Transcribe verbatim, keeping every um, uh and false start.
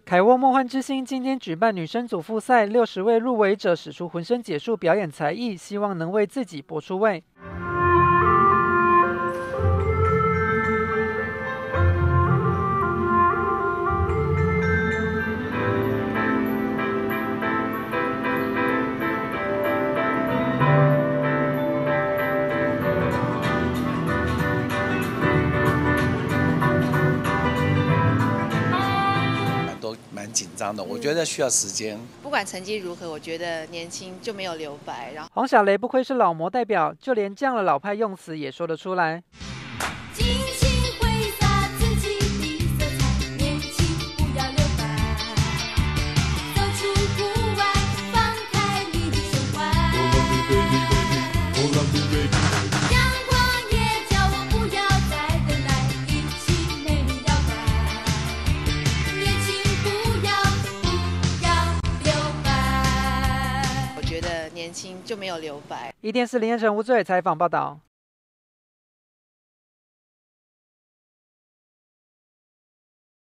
凯沃梦幻之星今天举办女生组复赛，六十位入围者使出浑身解数表演才艺，希望能为自己搏出位。 蛮紧张的，我觉得需要时间。 不管成绩如何，我觉得年轻就没有留白。然后黄小雷不愧是老模代表，就连这样的老派用词也说得出来。 年轻就没有留白。 一电视林彦成无罪采访报道。